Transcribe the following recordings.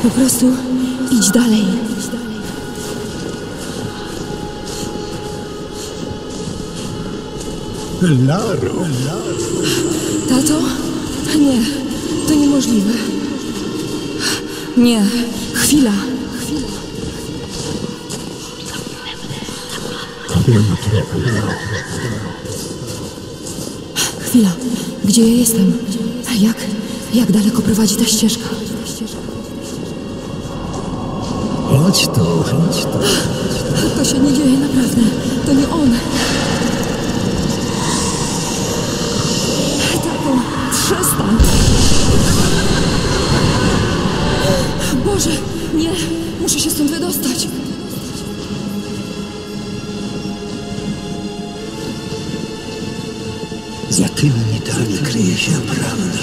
Po prostu idź dalej. Laro. Tato? Nie, to niemożliwe. Nie, chwila. Chwila, gdzie ja jestem? Jak daleko prowadzi ta ścieżka? Chodź tu, chodź tu. To się nie dzieje naprawdę. To nie on. Tato, przestań. Boże, nie. Muszę się stąd wydostać. Za tymi mitami kryje się prawda.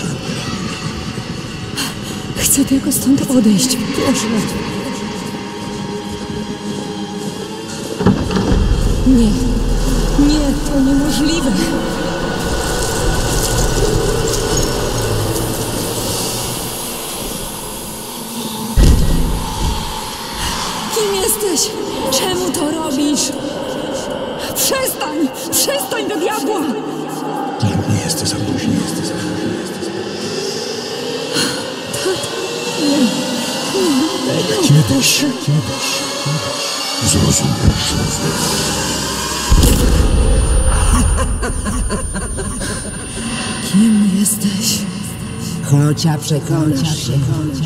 Chcę tylko stąd odejść. Proszę. Nie. Nie, to niemożliwe. Kim jesteś? Czemu to robisz? Przestań! Przestań do diabła! Nie jest za późno. Kiedyś zrozumiesz. Kim jesteś? Chociaż przekonasz się.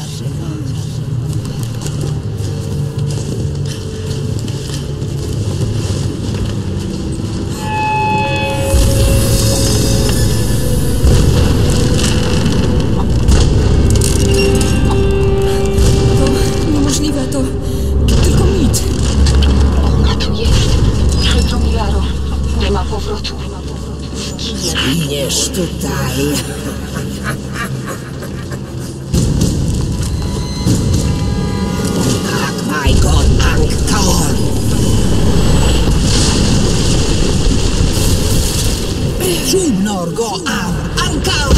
To niemożliwe, to tylko mit. Ona tu jest. Przykro mi, Laro. Nie ma powrotu. Zginiesz tutaj. My God, Angkor. Jumnor go am Angkor.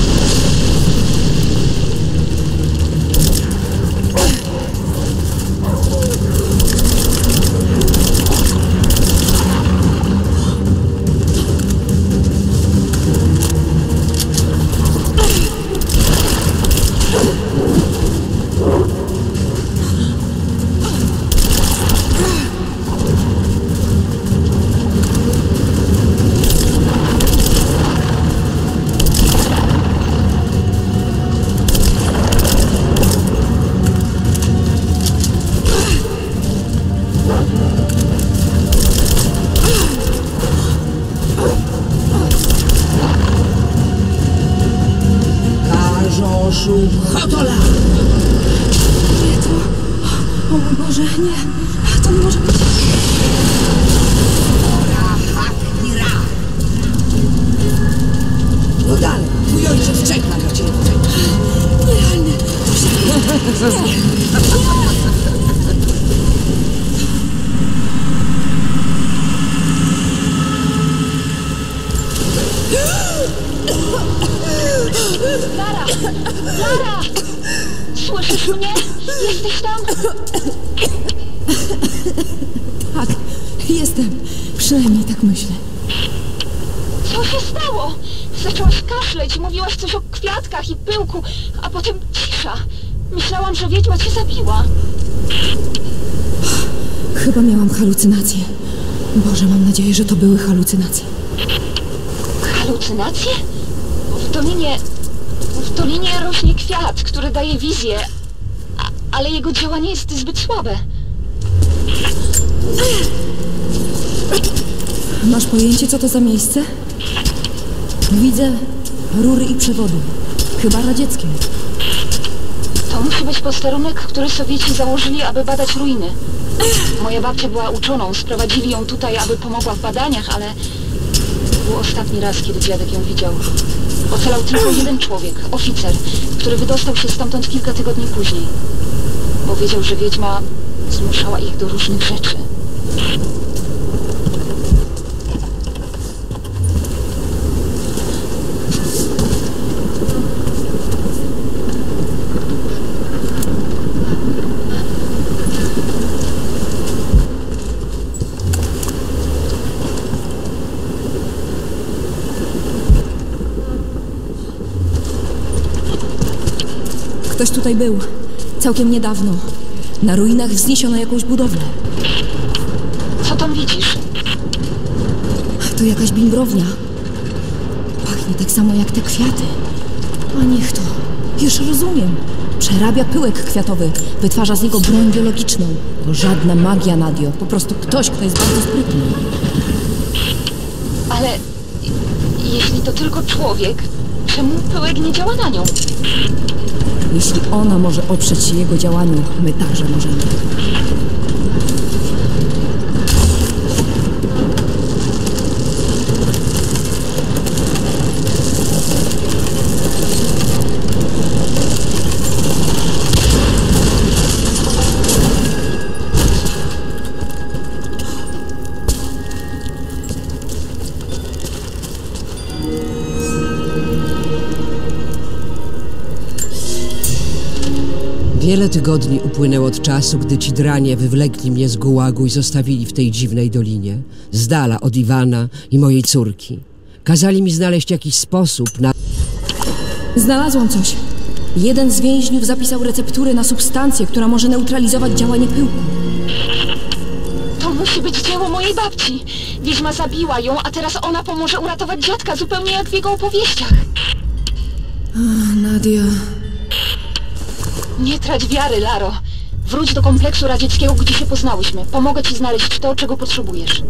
Hotola! Nie, to... O mój Boże, nie. To nie może być. No dalej, mój ojciec czeka na ciebie. Nierealne. To się... Nie. Lara! Lara! Słyszysz mnie? Jesteś tam? Tak, jestem. Przynajmniej tak myślę. Co się stało? Zaczęłaś kaszleć, mówiłaś coś o kwiatkach i pyłku, a potem cisza. Myślałam, że wiedźma cię zabiła. Chyba miałam halucynacje. Boże, mam nadzieję, że to były halucynacje. Halucynacje? W dolinie rośnie kwiat, który daje wizję, ale jego działanie jest zbyt słabe. Masz pojęcie, co to za miejsce? Widzę rury i przewody. Chyba radzieckie. To musi być posterunek, który Sowieci założyli, aby badać ruiny. Moja babcia była uczoną, sprowadzili ją tutaj, aby pomogła w badaniach, ale to był ostatni raz, kiedy dziadek ją widział. Ocalał tylko jeden człowiek, oficer, który wydostał się stamtąd kilka tygodni później. Bo wiedział, że wiedźma zmuszała ich do różnych rzeczy. Ktoś tutaj był. Całkiem niedawno. Na ruinach wzniesiono jakąś budowlę. Co tam widzisz? To jakaś bimbrownia. Pachnie tak samo jak te kwiaty. A niech to. Już rozumiem. Przerabia pyłek kwiatowy. Wytwarza z niego broń biologiczną. To żadna magia, Nadio. Po prostu ktoś, kto jest bardzo sprytny. Ale jeśli to tylko człowiek, czemu pyłek nie działa na nią? Jeśli ona może oprzeć się jego działaniu, my także możemy. Wiele tygodni upłynęło od czasu, gdy ci dranie wywlekli mnie z gułagu i zostawili w tej dziwnej dolinie, z dala od Iwana i mojej córki. Kazali mi znaleźć jakiś sposób na... Znalazłam coś. Jeden z więźniów zapisał recepturę na substancję, która może neutralizować działanie pyłku. To musi być dzieło mojej babci. Wiedźma zabiła ją, a teraz ona pomoże uratować dziadka, zupełnie jak w jego opowieściach. Nadia... Nie trać wiary, Laro. Wróć do kompleksu radzieckiego, gdzie się poznałyśmy. Pomogę ci znaleźć to, czego potrzebujesz.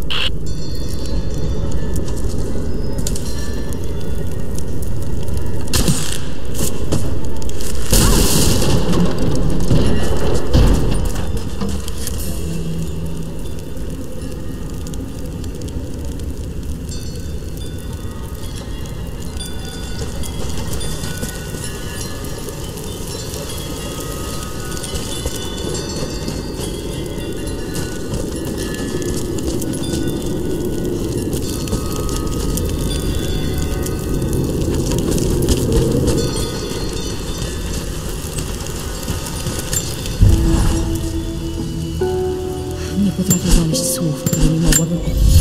Nie potrafię znaleźć słów, którymi mogłabym...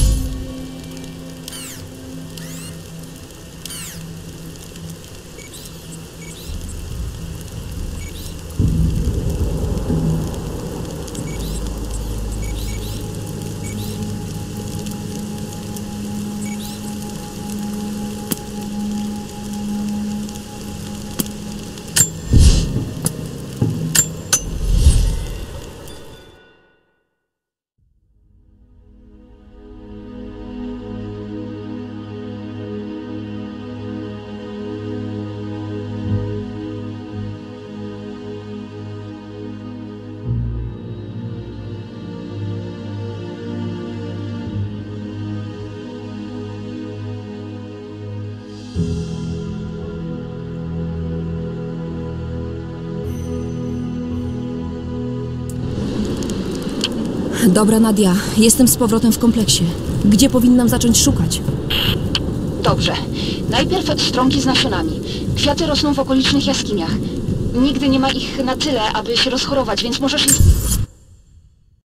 Dobra, Nadia. Jestem z powrotem w kompleksie. Gdzie powinnam zacząć szukać? Dobrze. Najpierw strąki z nasionami. Kwiaty rosną w okolicznych jaskiniach. Nigdy nie ma ich na tyle, aby się rozchorować, więc możesz je...